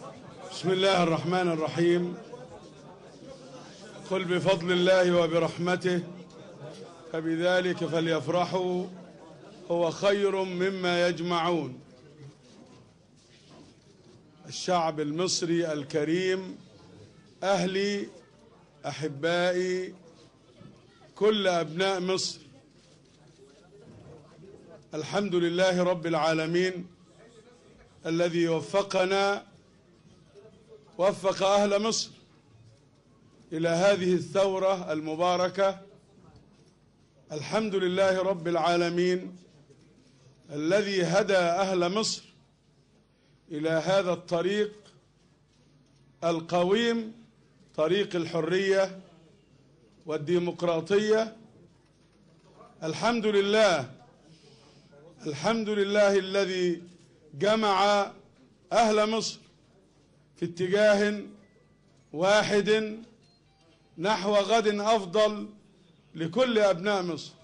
بسم الله الرحمن الرحيم. قل بفضل الله وبرحمته فبذلك فليفرحوا هو خير مما يجمعون. الشعب المصري الكريم، أهلي أحبائي، كل أبناء مصر، الحمد لله رب العالمين الذي وفق أهل مصر إلى هذه الثورة المباركة. الحمد لله رب العالمين الذي هدى أهل مصر إلى هذا الطريق القويم، طريق الحرية والديمقراطية. الحمد لله الذي جمع أهل مصر في اتجاه واحد نحو غد أفضل لكل أبناء مصر.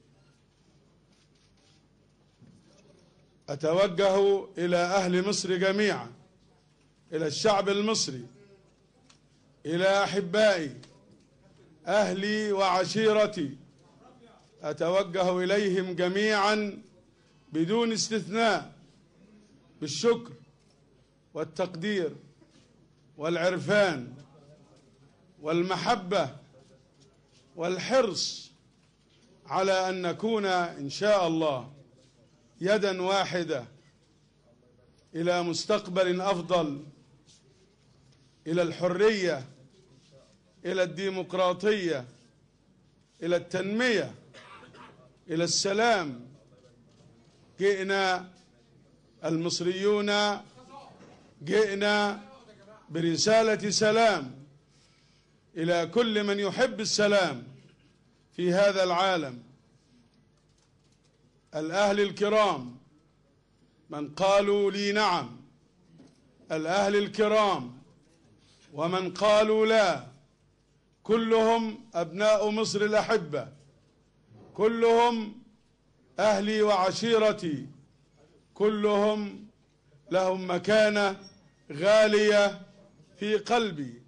أتوجه إلى أهل مصر جميعا، إلى الشعب المصري، إلى أحبائي أهلي وعشيرتي، أتوجه إليهم جميعا بدون استثناء بالشكر والتقدير والعرفان والمحبة والحرص على أن نكون إن شاء الله يدا واحدة إلى مستقبل أفضل، إلى الحرية، إلى الديمقراطية، إلى التنمية، إلى السلام. جئنا المصريون، جئنا برسالة سلام إلى كل من يحب السلام في هذا العالم. الأهل الكرام من قالوا لي نعم، الأهل الكرام ومن قالوا لا، كلهم أبناء مصر الأحبة، كلهم أهلي وعشيرتي، كلهم لهم مكانة غالية في قلبي.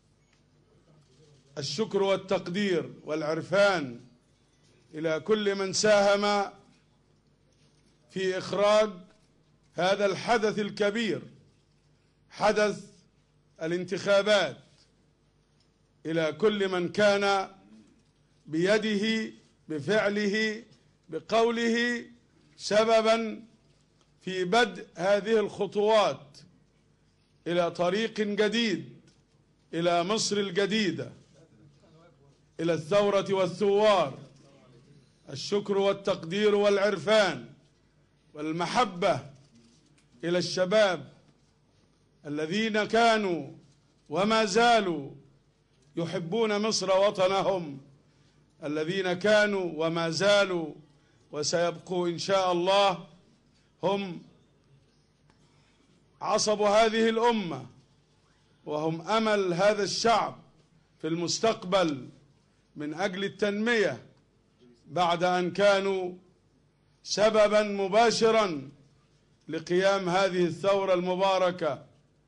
الشكر والتقدير والعرفان إلى كل من ساهم في إخراج هذا الحدث الكبير، حدث الانتخابات، إلى كل من كان بيده بفعله بقوله سببا في بدء هذه الخطوات إلى طريق جديد، إلى مصر الجديدة، إلى الثورة والثوار. الشكر والتقدير والعرفان والمحبة إلى الشباب الذين كانوا وما زالوا يحبون مصر وطنهم، الذين كانوا وما زالوا وسيبقوا إن شاء الله هم عصب هذه الأمة، وهم أمل هذا الشعب في المستقبل من أجل التنمية، بعد أن كانوا سببا مباشرا لقيام هذه الثورة المباركة.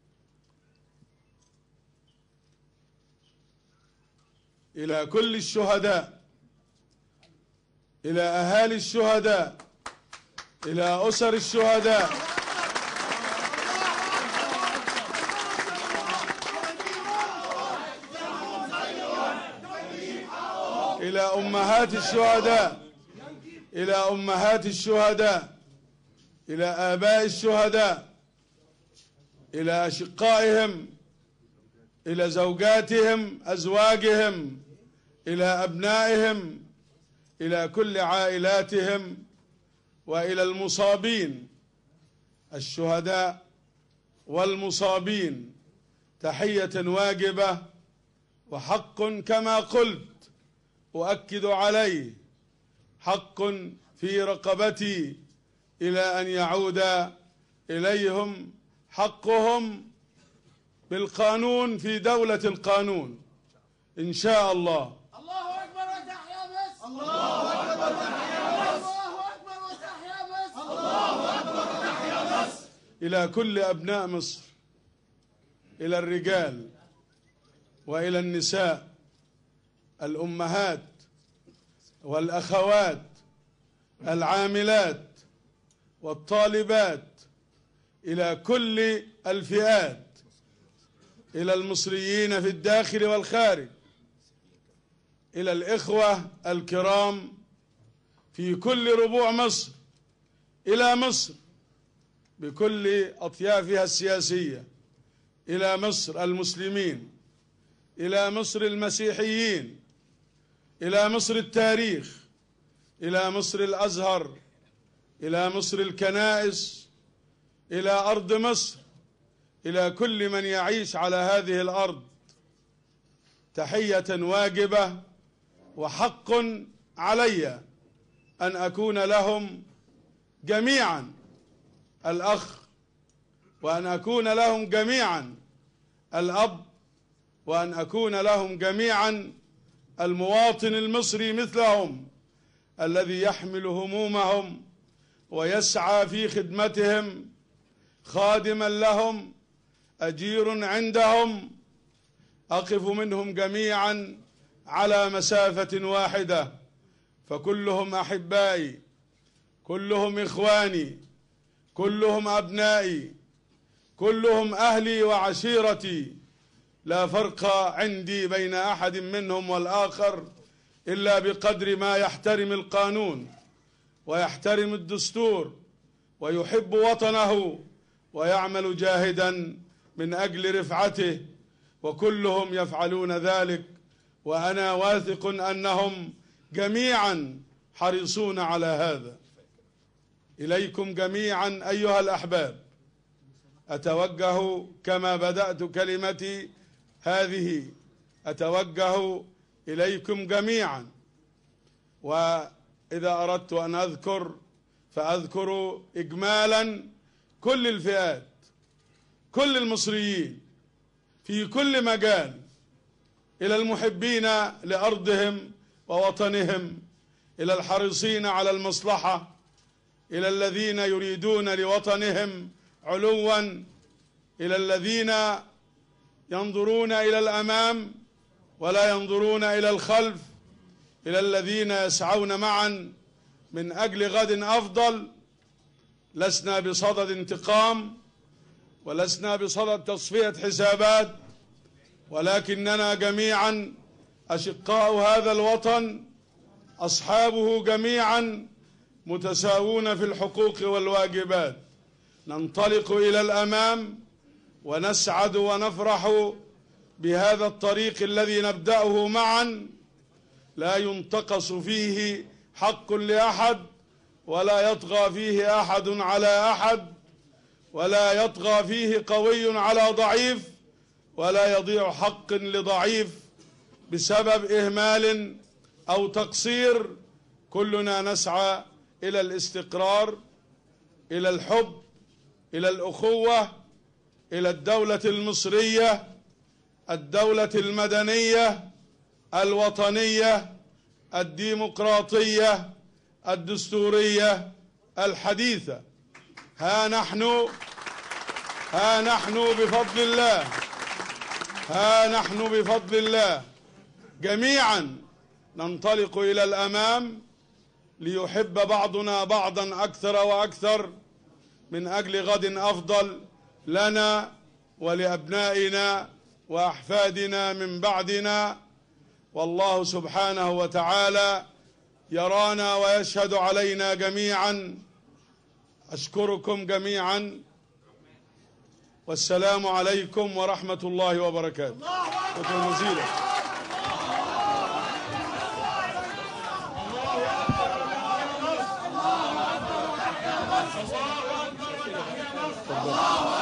إلى كل الشهداء، إلى أهالي الشهداء، إلى أسر الشهداء، إلى أمهات الشهداء، إلى أمهات الشهداء، إلى آباء الشهداء، إلى أشقائهم، إلى زوجاتهم، أزواجهم، إلى أبنائهم، إلى كل عائلاتهم، وإلى المصابين الشهداء والمصابين تحية واجبة وحق كما قلت أؤكد عليه، حق في رقبتي إلى أن يعود إليهم حقهم بالقانون في دولة القانون إن شاء الله. الله أكبر وتحيا مصر. الله أكبر وتحيا مصر. الله أكبر وتحيا مصر. الله أكبر وتحيا مصر. إلى كل أبناء مصر إلى الرجال وإلى النساء، الأمهات والأخوات، العاملات والطالبات، إلى كل الفئات، إلى المصريين في الداخل والخارج، إلى الإخوة الكرام في كل ربوع مصر، إلى مصر بكل أطيافها السياسية، إلى مصر المسلمين، إلى مصر المسيحيين، إلى مصر التاريخ، إلى مصر الأزهر، إلى مصر الكنائس، إلى أرض مصر، إلى كل من يعيش على هذه الأرض، تحية واجبة وحق علي أن أكون لهم جميعا الأخ، وأن أكون لهم جميعا الأب، وأن أكون لهم جميعا المواطن المصري مثلهم، الذي يحمل همومهم ويسعى في خدمتهم، خادما لهم، أجير عندهم، أقف منهم جميعا على مسافة واحدة، فكلهم أحبائي، كلهم إخواني، كلهم أبنائي، كلهم أهلي وعشيرتي، لا فرق عندي بين أحد منهم والآخر إلا بقدر ما يحترم القانون ويحترم الدستور ويحب وطنه ويعمل جاهدا من أجل رفعته، وكلهم يفعلون ذلك، وأنا واثق أنهم جميعا حريصون على هذا. إليكم جميعا أيها الأحباب أتوجه كما بدأت كلمتي هذه، أتوجه إليكم جميعا، وإذا أردت أن أذكر فأذكر إجمالا كل الفئات، كل المصريين في كل مجال، إلى المحبين لأرضهم ووطنهم، إلى الحريصين على المصلحة، إلى الذين يريدون لوطنهم علوا، إلى الذين ينظرون إلى الأمام ولا ينظرون إلى الخلف، إلى الذين يسعون معا من أجل غد أفضل. لسنا بصدد انتقام ولسنا بصدد تصفية حسابات، ولكننا جميعا أشقاء هذا الوطن، أصحابه جميعا متساوون في الحقوق والواجبات. ننطلق إلى الأمام ونسعد ونفرح بهذا الطريق الذي نبدأه معا، لا ينتقص فيه حق لأحد، ولا يطغى فيه أحد على أحد، ولا يطغى فيه قوي على ضعيف، ولا يضيع حق لضعيف بسبب إهمال أو تقصير. كلنا نسعى إلى الاستقرار، إلى الحب، إلى الأخوة، إلى الدولة المصرية، الدولة المدنية الوطنية الديمقراطية الدستورية الحديثة. ها نحن بفضل الله جميعا ننطلق إلى الأمام، ليحب بعضنا بعضا أكثر وأكثر من أجل غد أفضل لنا ولأبنائنا وأحفادنا من بعدنا. والله سبحانه وتعالى يرانا ويشهد علينا جميعا. أشكركم جميعا، والسلام عليكم ورحمة الله وبركاته. شكرا جزيلا. الله